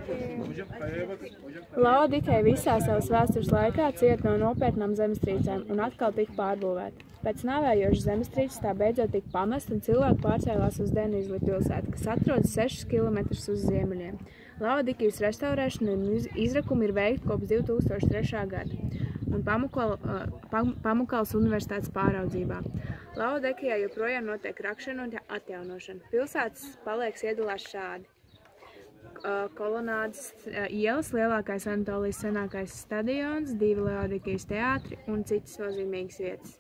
Laodikeja visā savas vēstures laikā cieta no nopietnām zemestrīcēm un atkal tika pārbūvēta. Pēc nāvējošas zemestrīces tā beidzot tika pamesta un cilvēki pārcēlās uz Denizli pilsētu, kas atrodas 6 kilometrus uz ziemeļiem. Laodikijas restaurēšana un izrakumi ir veikti kopš 2003. gada un Pamukals universitātes pāraudzībā. Laodikijā joprojām notiek rakšana un atjaunošana. Pilsētas paliekas iedalās šādi. Kolonādes ielas, lielākais Anatolijas senākais stadions, 2 Laodikijas teātri un citas nozīmīgas vietas.